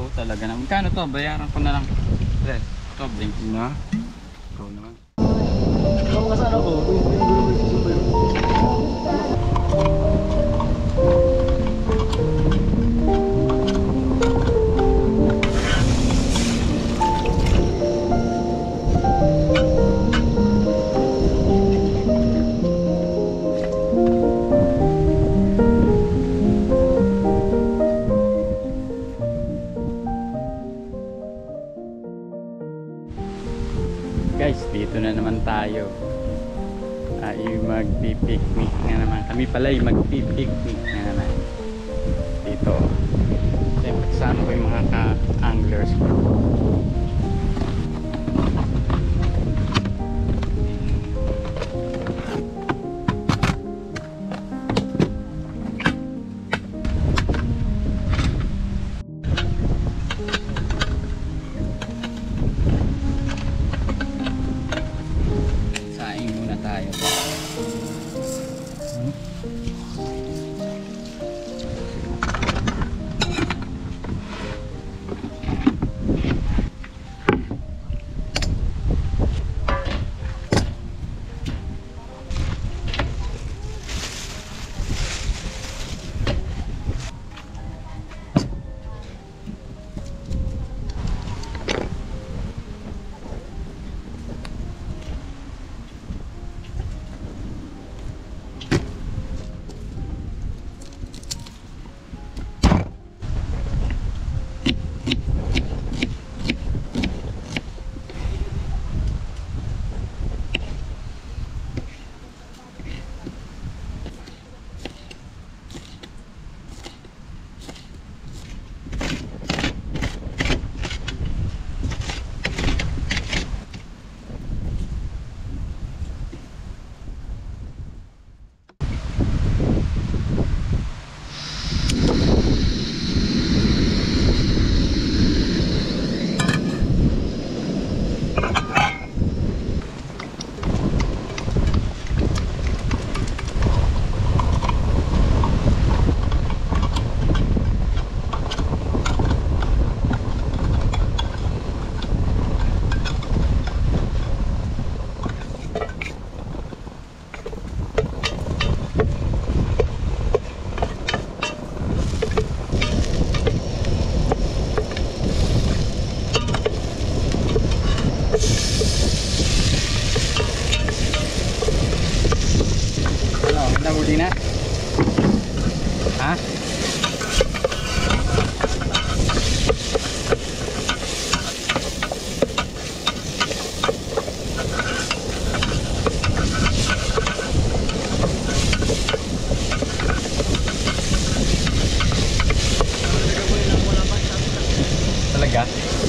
Oo, talaga na. Magkano to? Bayaran ko na lang. Red, ito, blink na. Ikaw naman. Kung kasaan ako, yung gulo mo isusumbay mo. Guys, dito na naman tayo. Ay magpi-picnic na naman. Kami pala ay magpi-picnic na naman. Dito. Siyempre kasama ko yung mga ka-anglers ko. Saing muna tayo. Nahuli na? Ha? Talaga?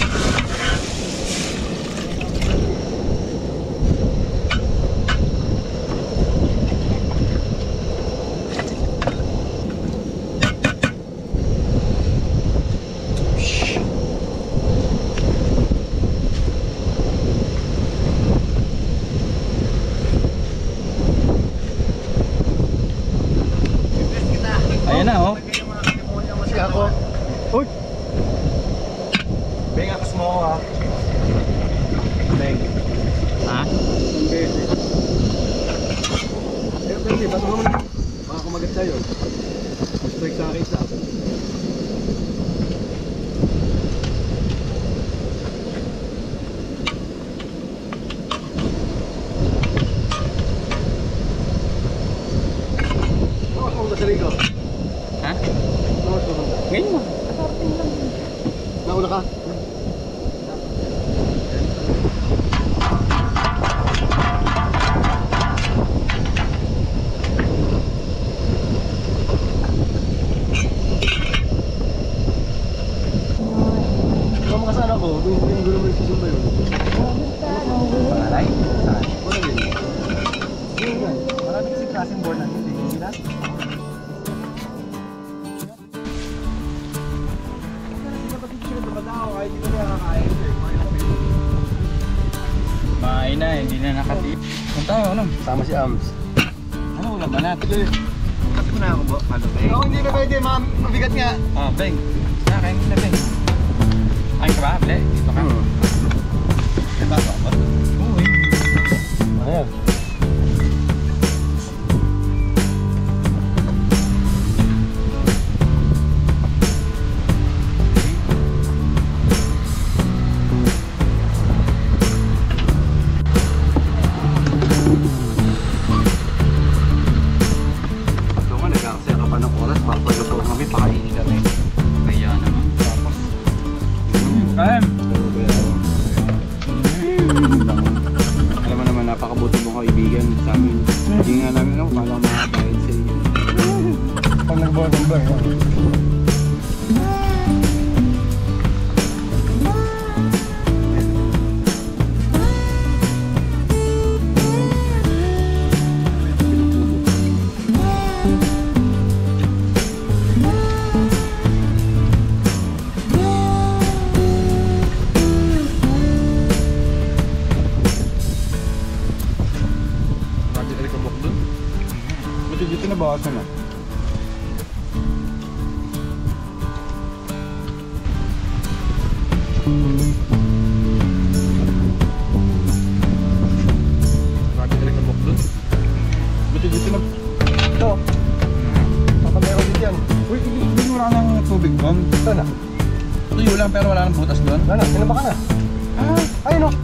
Ayan na, oh. Masya ako. Uy! Beng, akas mo ako ha. Beng. Ha? Beng. Beng, ba't mo naman? Baka kumagat sa'yo. Mag-strike sa akin sa. Bawas mo sa sarili ko. Ha? Bawas mo. Ngayon mo. Nauna ka? Kung makasaan ako, yung gulo mo isusumbay mo. Pangalay? Saan? Wala din. Yun. Marami kasi klaseng board natin. Hindi na? Main na, hindi na nakatip. Saan tayo, ano? Sama si Ams. Ano ulam ba natin? Kasi ko na ako ba? Ano ba? Oo, hindi na pwede. Mabigat nga. Ah, Beng. Sa akin na, Beng. Ay ka ba? Ble? Dito ka? Ito ba? Oo eh. Ano yan? Kaya naman. Kain! Alam mo naman, napakabuti mong kaibigan sa amin. Hindi nga namin alam kung paano makabayad sa iyo. Pag nag-boarding ba yun? Dito na bawasan na. Bakit talaga kabok doon? Buti dito na. Ito. Baka meron dito yan. Uy, hindi wala nang tubig doon. Ito na. Tuyo lang pero wala nang butas doon. Wala, sinaba ka na. Ayun o.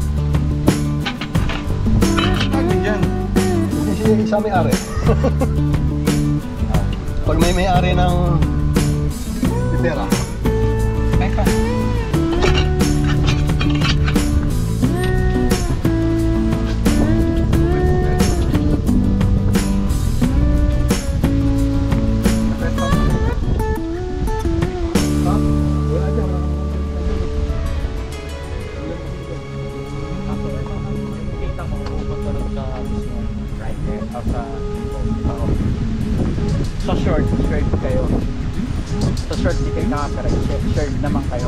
Bakit yan? Hindi siya may-ari. Pag may may-ari ng pera. Kain pa. Sa short kayo. Sa short di kayo nakapera. Shared naman kayo.